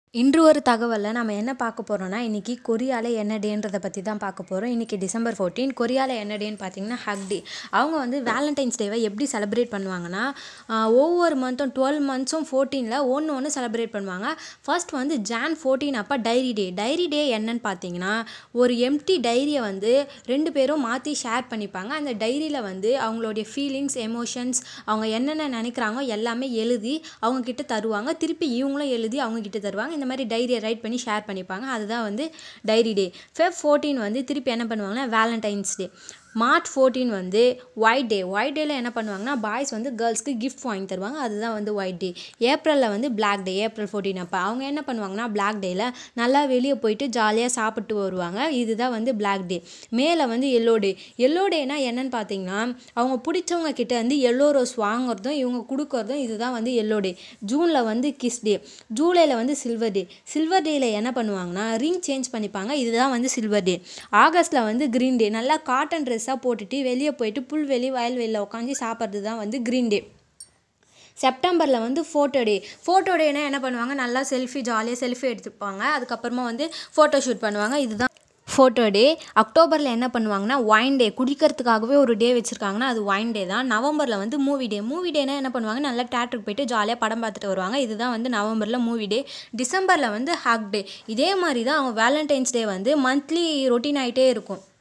இன்று ஒரு தகவலில் நம்ம என்ன பார்க்க போகிறோம்னா இன்றைக்கி கொரியாவில் என்ன டேன்றதை பற்றி தான் பார்க்க போகிறோம். இன்றைக்கி December 14 கொரியாவில் என்ன டேன்னு பார்த்தீங்கன்னா ஹக் டே. அவங்க வந்து வேலண்டைன்ஸ் டேவை எப்படி செலிப்ரேட் பண்ணுவாங்கன்னா ஒவ்வொரு மந்த்தும் 12 மந்த்ஸும் 14ல் ஒன்று செலிப்ரேட் பண்ணுவாங்க. ஃபர்ஸ்ட் வந்து Jan 14 அப்போ டைரி டே என்னன்னு பார்த்தீங்கன்னா ஒரு எம்டி டைரியை வந்து 2 பேரும் மாற்றி ஷேர் பண்ணிப்பாங்க. அந்த டைரியில் வந்து அவங்களுடைய ஃபீலிங்ஸ் எமோஷன்ஸ் அவங்க என்னென்ன நினைக்கிறாங்க எல்லாமே எழுதி அவங்கக்கிட்ட தருவாங்க. திருப்பி இவங்களும் எழுதி அவங்கக்கிட்ட தருவாங்க. இந்த மாதிரி டைரியை ரைட் பண்ணி ஷேர் பண்ணிப்பாங்க. அதுதான் வந்து டைரி டே. Feb 14 வந்து திருப்பி என்ன பண்ணுவாங்கன்னா வேலண்டைன்ஸ் டே. March 14 வந்து ஒயிட் டேல என்ன பண்ணுவாங்கன்னா பாய்ஸ் வந்து கேர்ள்ஸ்க்கு கிஃப்ட் வாங்கி தருவாங்க. அதுதான் வந்து ஒயிட் டே. ஏப்ரலில் வந்து பிளாக் டே. ஏப்ரல் 14 அப்போ அவங்க என்ன பண்ணுவாங்கன்னா பிளாக் டேயில் நல்லா வெளியே போயிட்டு ஜாலியாக சாப்பிட்டு வருவாங்க. இதுதான் வந்து பிளாக் டே. மேல வந்து எல்லோ டேனா என்னன்னு பார்த்தீங்கன்னா அவங்க பிடிச்சவங்க கிட்ட வந்து எல்லோ ரோஸ் வாங்குறதும் இவங்க கொடுக்கறதும் இதுதான் வந்து எல்லோ டே. ஜூனில் வந்து கிஸ் டே. ஜூலையில் வந்து சில்வர் டேயில் என்ன பண்ணுவாங்கன்னா ரிங் சேஞ்ச் பண்ணிப்பாங்க. இதுதான் வந்து சில்வர் டே. ஆகஸ்ட்டில் வந்து க்ரீன் டே. நல்லா காட்டன் ட்ரெஸ்ஸாக போட்டுட்டு வெளியே போயிட்டு புல்வெளி வயல்வெளியில் உட்காந்து சாப்பிட்றது தான் வந்து க்ரீன் டே. செப்டம்பரில் வந்து ஃபோட்டோ டேனா என்ன பண்ணுவாங்க நல்லா ஜாலியாக செல்ஃபி எடுத்துப்பாங்க. அதுக்கப்புறமா வந்து ஃபோட்டோ ஷூட் பண்ணுவாங்க. இதுதான் ஃபோட்டோ டே. அக்டோபரில் என்ன பண்ணுவாங்கன்னா ஒயின் டே. குடிக்கிறதுக்காகவே ஒரு டே வச்சுருக்காங்கன்னா அது ஒயின் டே தான். நவம்பரில் வந்து மூவி டேனா என்ன பண்ணுவாங்க நல்லா தேட்டருக்கு போயிட்டு ஜாலியாக படம் பார்த்துட்டு வருவாங்க. இதுதான் வந்து நவம்பரில் மூவி டே. டிசம்பரில் வந்து ஹக் டே. இதே மாதிரி தான் அவங்க வேலண்டைன்ஸ் டே வந்து மந்த்லி ரொட்டீன் ஆகிட்டே இருக்கும்.